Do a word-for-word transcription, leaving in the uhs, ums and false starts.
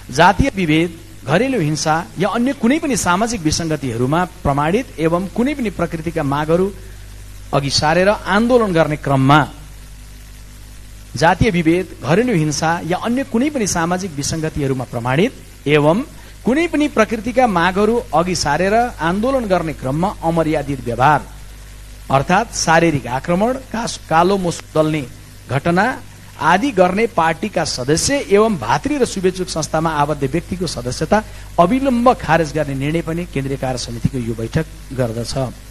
जातीय विभेद, घरेलु हिंसा या अन्य कुनै पनि सामाजिक विसंगतिहरूमा प्रमाणित एवं कुनै पनि प्रकृतिका मागहरू अघि सारेर आन्दोलन गर्ने क्रममा जातीय विभेद, घरेलु हिंसा या अन्य कुनै पनि सामाजिक विसंगतिहरूमा प्रमाणित एवं कुनै पनि प्रकृतिका मागहरू अघि सारेर आन्दोलन गर्ने क्रममा अमर्यादित व्यवहार अर्थात शारीरिक आक्रमण, कालो मुसो दल्ने घटना आदि गर्ने पार्टीका सदस्य एवं भातृ र शुभेच्छुक संस्थामा आबद्ध व्यक्तिको सदस्यता अविलम्ब खारेज गर्ने निर्णय पनि केन्द्रीय कार्य समितिको यो बैठक गर्दछ।